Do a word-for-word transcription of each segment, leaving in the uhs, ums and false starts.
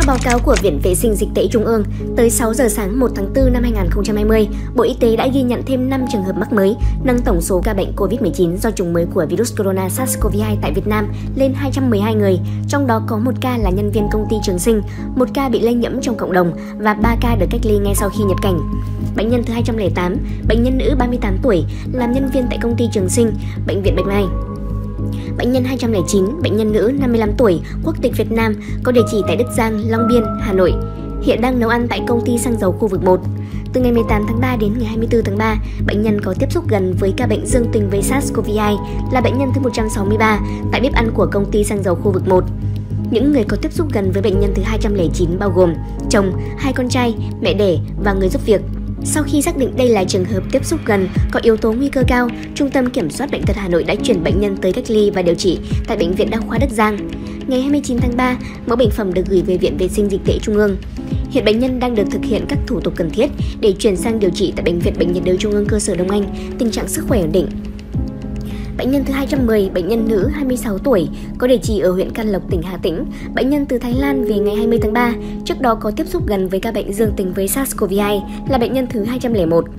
Theo báo cáo của Viện Vệ sinh Dịch tễ Trung ương, tới sáu giờ sáng một tháng tư năm hai nghìn không trăm hai mươi, Bộ Y tế đã ghi nhận thêm năm trường hợp mắc mới, nâng tổng số ca bệnh Covid mười chín do chủng mới của virus corona SARS-xê o vê hai tại Việt Nam lên hai trăm mười hai người, trong đó có một ca là nhân viên công ty Trường Sinh, một ca bị lây nhiễm trong cộng đồng và ba ca được cách ly ngay sau khi nhập cảnh. Bệnh nhân thứ hai trăm lẻ tám, bệnh nhân nữ ba mươi tám tuổi, làm nhân viên tại công ty Trường Sinh, Bệnh viện Bạch Mai. Bệnh nhân hai trăm lẻ chín, bệnh nhân nữ năm mươi lăm tuổi, quốc tịch Việt Nam, có địa chỉ tại Đức Giang, Long Biên, Hà Nội. Hiện đang nấu ăn tại công ty xăng dầu khu vực một. Từ ngày mười tám tháng ba đến ngày hai mươi tư tháng ba, bệnh nhân có tiếp xúc gần với ca bệnh dương tính với SARS-xê o vê hai là bệnh nhân thứ một trăm sáu mươi ba tại bếp ăn của công ty xăng dầu khu vực một. Những người có tiếp xúc gần với bệnh nhân thứ hai trăm lẻ chín bao gồm chồng, hai con trai, mẹ đẻ và người giúp việc. Sau khi xác định đây là trường hợp tiếp xúc gần có yếu tố nguy cơ cao, Trung tâm Kiểm soát Bệnh tật Hà Nội đã chuyển bệnh nhân tới cách ly và điều trị tại Bệnh viện Đa khoa Đức Giang. Ngày hai mươi chín tháng ba, mẫu bệnh phẩm được gửi về Viện Vệ sinh Dịch tễ Trung ương. Hiện bệnh nhân đang được thực hiện các thủ tục cần thiết để chuyển sang điều trị tại Bệnh viện Bệnh nhiệt đới Trung ương cơ sở Đông Anh, tình trạng sức khỏe ổn định. Bệnh nhân thứ hai trăm mười, bệnh nhân nữ hai mươi sáu tuổi, có địa chỉ ở huyện Can Lộc, tỉnh Hà Tĩnh, bệnh nhân từ Thái Lan về ngày hai mươi tháng ba, trước đó có tiếp xúc gần với ca bệnh dương tính với SARS-xê o vê hai, là bệnh nhân thứ hai trăm lẻ một.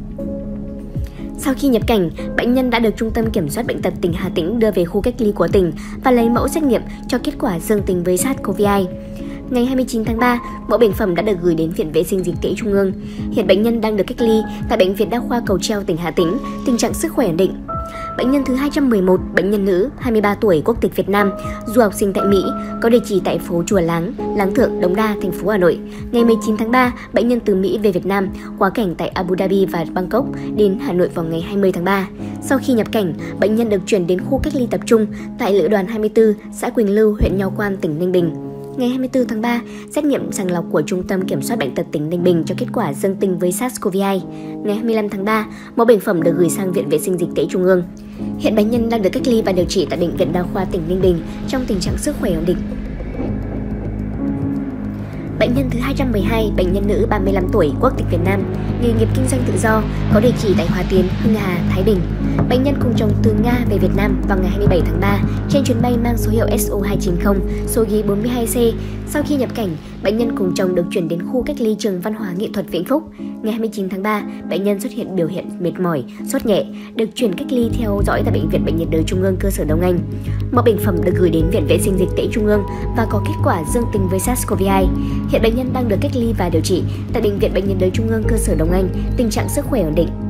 Sau khi nhập cảnh, bệnh nhân đã được Trung tâm Kiểm soát Bệnh tật tỉnh Hà Tĩnh đưa về khu cách ly của tỉnh và lấy mẫu xét nghiệm cho kết quả dương tính với SARS-xê o vê hai. Ngày hai mươi chín tháng ba, mẫu bệnh phẩm đã được gửi đến Viện Vệ sinh Dịch tễ Trung ương. Hiện bệnh nhân đang được cách ly tại Bệnh viện Đa khoa Cầu Treo, tỉnh Hà Tĩnh, tình trạng sức khỏe ổn định. Bệnh nhân thứ hai trăm mười một, bệnh nhân nữ, hai mươi ba tuổi, quốc tịch Việt Nam, du học sinh tại Mỹ, có địa chỉ tại phố Chùa Láng, Láng Thượng, Đống Đa, thành phố Hà Nội. Ngày mười chín tháng ba, bệnh nhân từ Mỹ về Việt Nam, quá cảnh tại Abu Dhabi và Bangkok, đến Hà Nội vào ngày hai mươi tháng ba. Sau khi nhập cảnh, bệnh nhân được chuyển đến khu cách ly tập trung tại Lữ đoàn hai mươi tư, xã Quỳnh Lưu, huyện Nho Quan, tỉnh Ninh Bình. Ngày hai mươi tư tháng ba, xét nghiệm sàng lọc của Trung tâm Kiểm soát Bệnh tật tỉnh Ninh Bình cho kết quả dương tính với SARS-xê o vê hai. Ngày hai mươi lăm tháng ba, mẫu bệnh phẩm được gửi sang Viện Vệ sinh Dịch tễ Trung ương. Hiện bệnh nhân đang được cách ly và điều trị tại Bệnh viện Đa khoa tỉnh Ninh Bình trong tình trạng sức khỏe ổn định. Bệnh nhân thứ hai trăm mười hai, bệnh nhân nữ ba mươi lăm tuổi, quốc tịch Việt Nam, nghề nghiệp kinh doanh tự do, có địa chỉ tại Hòa Tiến, Hưng Hà, Thái Bình. Bệnh nhân cùng chồng từ Nga về Việt Nam vào ngày hai mươi bảy tháng ba trên chuyến bay mang số hiệu S O hai chín không, số ghế bốn mươi hai C. Sau khi nhập cảnh, bệnh nhân cùng chồng được chuyển đến khu cách ly Trường Văn hóa Nghệ thuật Vĩnh Phúc. Ngày hai mươi chín tháng ba, bệnh nhân xuất hiện biểu hiện mệt mỏi, sốt nhẹ, được chuyển cách ly theo dõi tại Bệnh viện Bệnh nhiệt đới Trung ương cơ sở Đông Anh. Mẫu bệnh phẩm được gửi đến Viện Vệ sinh Dịch tễ Trung ương và có kết quả dương tính với SARS-xê o vê hai. Hiện bệnh nhân đang được cách ly và điều trị tại Bệnh viện Bệnh nhiệt đới Trung ương cơ sở Đông Anh, tình trạng sức khỏe ổn định.